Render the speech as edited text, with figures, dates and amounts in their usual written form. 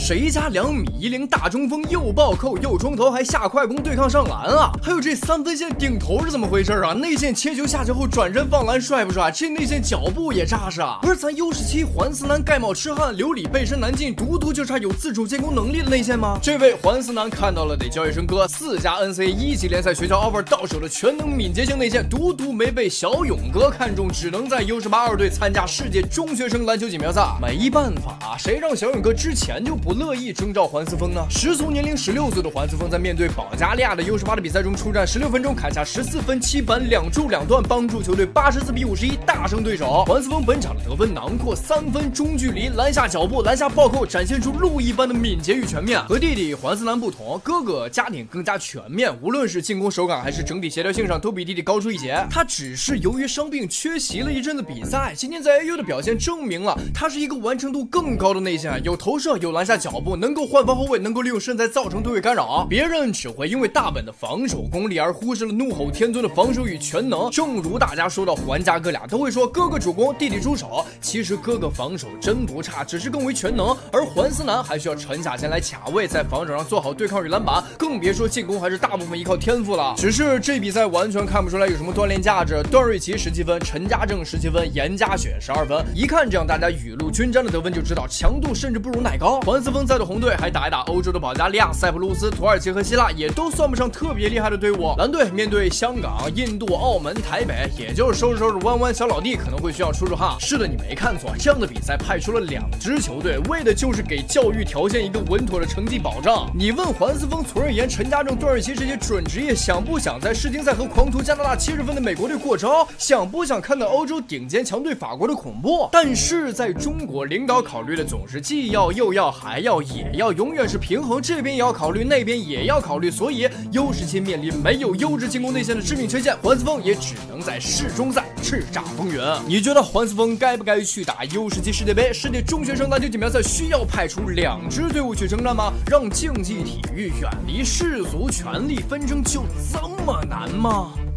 谁家2.10米大中锋又暴扣又冲头还下快攻对抗上篮啊？还有这3分线顶头是怎么回事啊？内线切球下球后转身放篮帅不帅？这内线脚步也扎实啊！不是咱U17环思南盖帽痴汉，刘里背身难进，独就差有自主建功能力的内线吗？这位环思南看到了得叫一声哥，4家 NCAA 1级联赛学校 offer 到手的全能敏捷性内线，独没被小勇哥看中，只能在 U18二队参加世界中学生篮球锦标赛。没办法啊，谁让小勇哥之前就不乐意征召环思峰呢？时速年龄16岁的环思峰在面对保加利亚的 U18的比赛中出战16分钟，砍下14分7板2助2断，帮助球队84比51大胜对手。环思峰本场的得分囊括3分中距离、篮下脚步、篮下暴扣，展现出路一般的敏捷与全面。和弟弟环思南不同，哥哥家庭更加全面，无论是进攻手感还是整体协调性上都比弟弟高出一截。他只是由于伤病缺席了一阵子比赛，今天在 AU 的表现证明了他是一个完成度更高的内线，有投射，有篮下脚步，能够换防后卫，能够利用身材造成对位干扰。别人只会因为大本的防守功力而忽视了怒吼天尊的防守与全能。正如大家说到环家哥俩都会说哥哥主攻弟弟出手，其实哥哥防守真不差，只是更为全能，而环思南还需要沉下心来卡位，在防守上做好对抗与篮板，更别说进攻还是大部分依靠天赋了。只是这比赛完全看不出来有什么锻炼价值。段瑞奇17分，陈家正17分，严家雪12分，一看这样大家雨露均沾的得分就知道强度甚至不如奶高。环思峰在的红队还打一打欧洲的保加利亚、塞浦路斯、土耳其和希腊，也都算不上特别厉害的队伍。蓝队面对香港、印度、澳门、台北，也就是收拾弯弯小老弟可能会需要出汗。是的，你没看错，这样的比赛派出了2支球队，为的就是给教育条件一个稳妥的成绩保障。你问环思峰、崔瑞妍、陈家正、段瑞奇这些准职业想不想在世锦赛和狂屠加拿大70分的美国队过招？想不想看到欧洲顶尖强队法国的恐怖？但是在中国，领导考虑的总是既要又要还要也要，永远是平衡，这边也要考虑，那边也要考虑，所以U17面临没有优质进攻内线的致命缺陷，环思峰也只能在世中赛叱咤风云。你觉得环思峰该不该去打U17世界杯？世界中学生篮球锦标赛需要派出2支队伍去征战吗？让竞技体育远离世俗权力纷争就这么难吗？